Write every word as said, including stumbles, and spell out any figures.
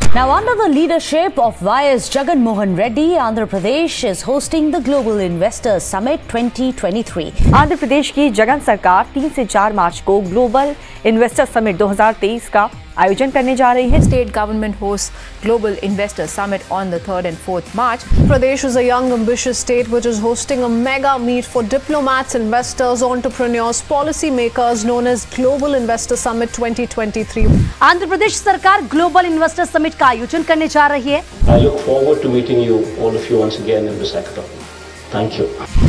Now, under the leadership of Vyas Jagan Reddy, Andhra Pradesh is hosting the Global Investors Summit twenty twenty-three. Andhra Pradesh की जगन सरकार तीन से चार मार्च को ग्लोबल इन्वेस्टर समिट दो हज़ार तेईस का आयोजन करने जा रही है। State government hosts Global Investors Summit on the third and fourth March. Pradesh is a young, ambitious state which is hosting a mega meet for diplomats, investors, entrepreneurs, policy makers known as Global Investor Summit twenty twenty-three. Andhra Pradesh सरकार global investor summit का आयोजन करने जा रही है। I look forward to meeting you, all of you, once again in Visakhapatnam. Thank you.